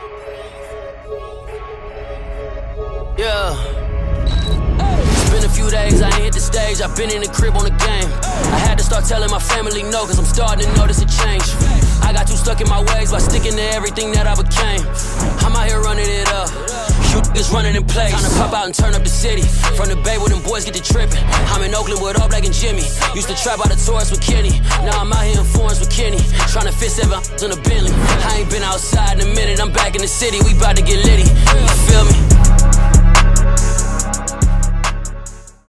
Yeah. It's been a few days, I ain't hit the stage. I've been in the crib on the game. I had to start telling my family no, cause I'm starting to notice a change. I got too stuck in my ways by sticking to everything that I became. I'm out here running it up. You niggas running in place. Time to pop out and turn up the city. From the Bay where them boys get to tripping. I'm in Oakland with All Black and Jimmy. Used to trap out of Taurus with Kenny. Now I'm out here in Florence with Kenny. Trying to fit 7 in a Bentley. I ain't been outside in a minute. I'm back in the city. We bout to get litty. You feel me?